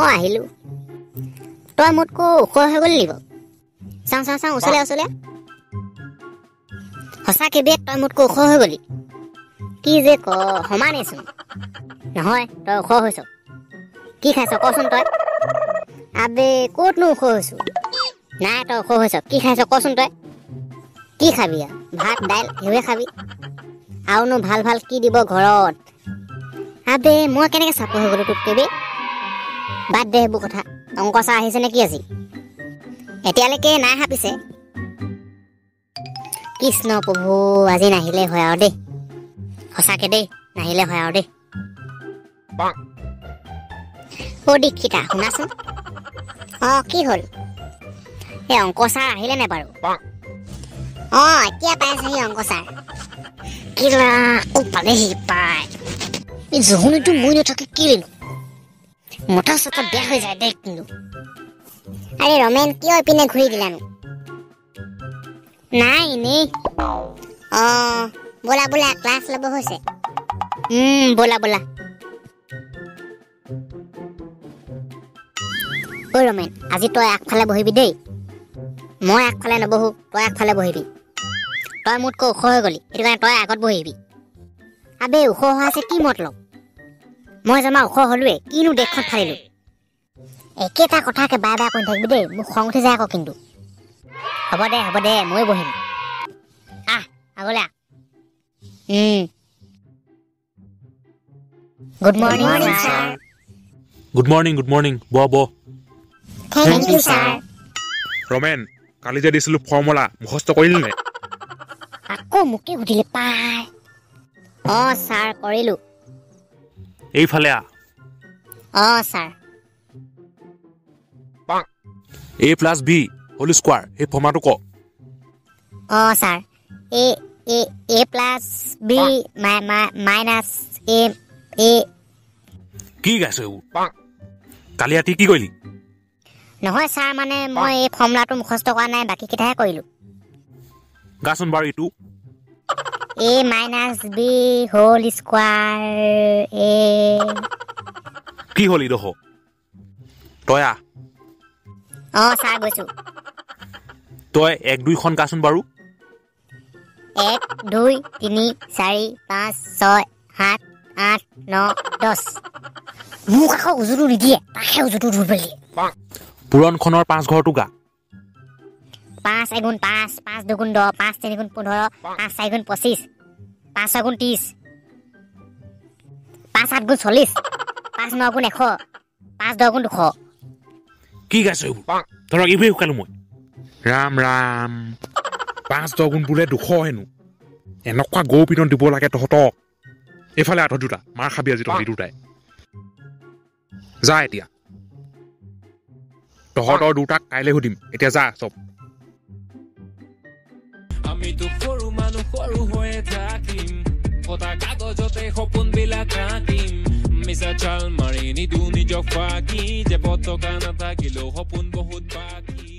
আহিলো তই মোতকো ওখ হৈ গ'ল নিব চাওঁ ওচলে সঁচাকে বে তই মোতকো ওখ হৈ গ'লি কি যে ক সমানেচোন নহয় তই ওখ হৈছ কি খাইছ কচোন তই আবে ক'তনো ওখ হৈছো নাই তই ওখ হৈছ কি খাইছ কচোন তই কি খাবি ভাত দাইল সেইবোৰে খাবি আৰুনো ভাল কি দিব ঘৰত আবে মই কেনেকে চাপ হৈ গ'লো তোক কেবে বাদ দে সেইবোৰ কথা অংক ছাৰ আহিছে নে কি আজি এতিয়ালৈকে নাই হাপিছে কৃষ্ণ প্ৰভু আজি নাহিলে হয় আৰু দেই সঁচাকে দেই নাহিলে হয় আৰু দেই অ দীক্ষিতা শুনাচোন কি হ'ল এই অংক ছাৰ আহিলে নে বাৰু এতিয়া পাইছেহি অংক ছাৰ কিলা পালেহি পাই এই জহনিটো মই নথাকে কি লেনো মতা চতা বেয়া হৈ যায় দেখ কিন্তু আৰে ৰমেন কিয় ইপিনে ঘূৰি দিলানো নাই এনেই বলা ক্লাছ ল'ব হৈছে বলা ঐ ৰমেন আজি তই আগফালে বহিবি দেই মই আগফালে নবহো তই আগফালে বহিবি তই মোতকৈ ওখ হৈ গলি সেইটো কাৰণে তই আগত বহিবি আবে ওখ হোৱা আছে কি মতলব মই জমা ওখ হলোৱে কিনো দেশখন ফালিলো একেটা কথাকে বাৰে বাৰে কৈ থাকিবি দেই মোক খং উঠি যায় আকৌ কিন্তু হ'ব দে মই বহিম আগলে good morning sir good morning ব থেংক ইউ ছাৰ ৰমেন কালি যে দিছিলো ফৰ্মুলা মুখস্থ কৰিলি নে আকৌ মোকে সুধিলে পাই ছাৰ কৰিলো এইফালে ছাৰ a+b হোল স্কোৱাৰ এই ফৰ্মুলাটো ক ছাৰ a+b মাইনাছ a কি গাইছ এইবোৰ কালি ৰাতি কি কৰিলি নহয় ছাৰ মানে মই এই ফৰ্মুলাটো মুখস্থ কৰা নাই বাকী কেইটাহে কৰিলো গাচোন বাৰু ইটো a-b হোল স্কোৱাৰ কি হ'ল ইডোখ তই ছাৰ গৈছো তই 1 2 খন গাচোন বাৰু 1 2 3 4 5 6 7 8 9 10 মোক আকৌ উজুটো নিদিয়ে তাকে উজুটো ধৰিব পুৰণখনৰ 5 ঘৰটো গা 5 1 5 5 2 10 5 3 15 5 4 25 5 6 30 5 8 40 5 9 100 5 10 200 কি গাইছ এইবোৰ ধৰক এইবোৰে শুকালো মই ৰাম 5 10 বোলে 200 হেনো এনেকুৱা গৌ পিটন দিব লাগে তহঁতক এইফালে আঠ দুটা মাৰ খাবি আজি তহঁতি দুটাই যা এতিয়া তহঁতৰ দুটাক কাইলৈ সুধিম এতিয়া যা চব আমিতো সৰু মানুহ সৰু হৈয়ে থাকিম কথা কাগজতে সপোনবিলাক আঁকিম মিছা চাল মাৰি নিদো নিজক ফাঁকি যে পতকা নাথাকিলেও সপোন বহুত বাকী